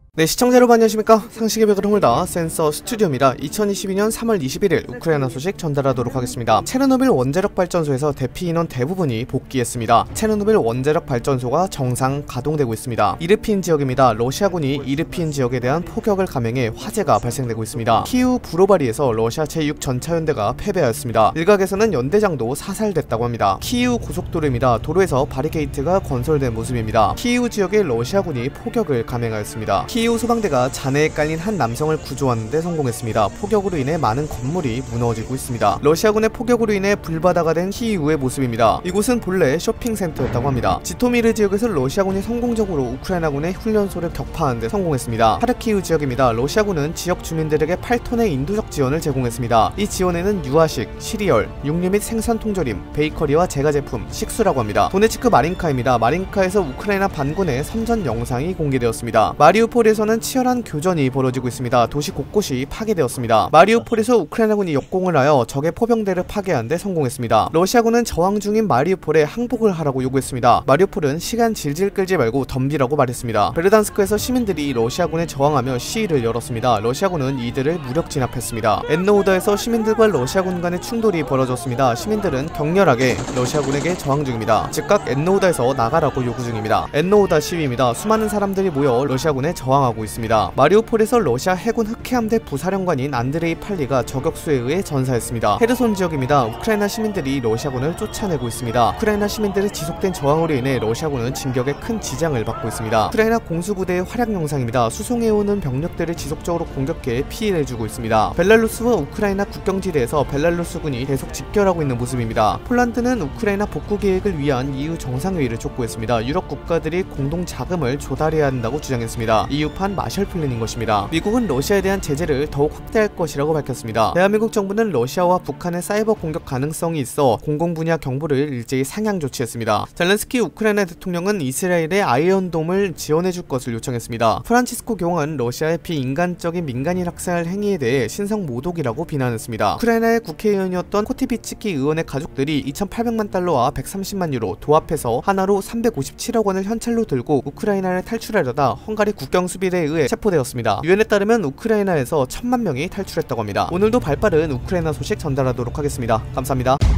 네, 시청자 여러분 안녕하십니까. 상식의 벽을 허물다 센서 스튜디오입니다. 2022년 3월 21일 우크라이나 소식 전달하도록 하겠습니다. 체르노빌 원자력 발전소에서 대피 인원 대부분이 복귀했습니다. 체르노빌 원자력 발전소가 정상 가동되고 있습니다. 이르핀 지역입니다. 러시아군이 이르핀 지역에 대한 포격을 감행해 화재가 발생되고 있습니다. 키우 브로바리에서 러시아 제6전차연대가 패배하였습니다. 일각에서는 연대장도 사살됐다고 합니다. 키우 고속도로입니다. 도로에서 바리케이트가 건설된 모습입니다. 키우 지역에 러시아군이 포격을 감행하였습니다. 키우 소방대가 잔해에 깔린 한 남성을 구조하는데 성공했습니다. 포격으로 인해 많은 건물이 무너지고 있습니다. 러시아군의 포격으로 인해 불바다가 된 키이우의 모습입니다. 이곳은 본래 쇼핑센터였다고 합니다. 지토미르 지역에서 러시아군이 성공적으로 우크라이나군의 훈련소를 격파하는데 성공했습니다. 하르키우 지역입니다. 러시아군은 지역 주민들에게 8톤의 인도적 지원을 제공했습니다. 이 지원에는 유아식, 시리얼, 육류 및 생선 통조림, 베이커리와 제과제품, 식수라고 합니다. 도네츠크 마린카입니다. 마린카에서 우크라이나 반군의 선전 영상이 공개되었습니다. 마리우폴에서는 치열한 교전이 벌어지고 있습니다. 도시 곳곳이 파괴되었습니다. 마리우폴에서 우크라이나군이 역공을 하여 적의 포병대를 파괴하는데 성공했습니다. 러시아군은 저항 중인 마리우폴에 항복을 하라고 요구했습니다. 마리우폴은 시간 질질 끌지 말고 덤비라고 말했습니다. 베르단스크에서 시민들이 러시아군에 저항하며 시위를 열었습니다. 러시아군은 이들을 무력 진압했습니다. 엔노우다에서 시민들과 러시아군 간의 충돌이 벌어졌습니다. 시민들은 격렬하게 러시아군에게 저항 중입니다. 즉각 엔노우다에서 나가라고 요구 중입니다. 엔노우다 시위입니다. 수많은 사람들이 모여 러시아군에 저항하고 있습니다. 마리우폴에서 러시아 해군 흑해함대 부사령관인 안드레이 팔리가 저격수에 의해 전사했습니다. 헤르손 지역입니다. 우크라이나 시민들이 러시아군을 쫓아내고 있습니다. 우크라이나 시민들의 지속된 저항으로 인해 러시아군은 진격에 큰 지장을 받고 있습니다. 우크라이나 공수부대의 활약 영상입니다. 수송해오는 병력들을 지속적으로 공격해 피해를 주고 있습니다. 벨라루스와 우크라이나 국경지대에서 벨라루스군이 계속 집결하고 있는 모습입니다. 폴란드는 우크라이나 복구 계획을 위한 EU 정상회의를 촉구했습니다. 유럽 국가들이 공동 자금을 조달해야 한다고 주장했습니다. EU판 마셜 플랜인 것입니다. 미국은 러시아에 대한 제재를 더욱 확대할 것이라고 밝혔습니다. 대한민국 정부는 러시아와 북한의 사이버 공격 가능성이 있어 공공분야 경보를 일제히 상향 조치했습니다. 젤렌스키 우크라이나 대통령은 이스라엘의 아이언돔을 지원해줄 것을 요청했습니다. 프란치스코 교황은 러시아의 비인간적인 민간인 학살 행위에 대해 신성 모독이라고 비난했습니다. 우크라이나의 국회의원이었던 코티비츠키 의원의 가족들이 2,800만 달러와 130만 유로 도합해서 하나로 357억 원을 현찰로 들고 우크라이나를 탈출하려다 헝가리 국경수비대에 의해 체포되었습니다. 유엔에 따르면 우크라이나에서 1,000만 명이 탈출했다고 합니다. 오늘도 발빠른 우크라이나 소식 전달하도록 하겠습니다. 감사합니다.